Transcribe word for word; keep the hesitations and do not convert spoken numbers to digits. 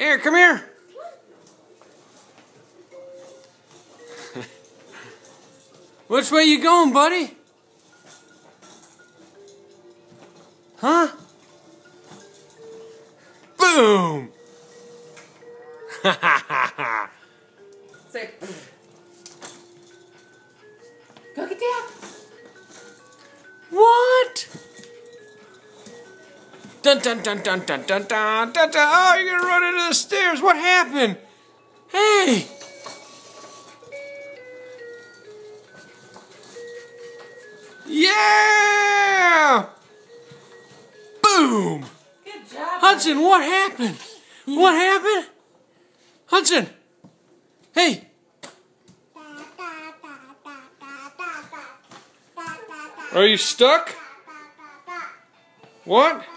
Here, come here. Which way you going, buddy? Huh? Boom! Ha ha ha ha! Say, go get Dad. What? Dun dun dun dun dun dun dun dun dun! Oh, you're gonna run into the stairs. What happened? Hey! Yeah! Boom! Good job. Hudson, what happened? What happened? Hudson! Hey! Are you stuck? What?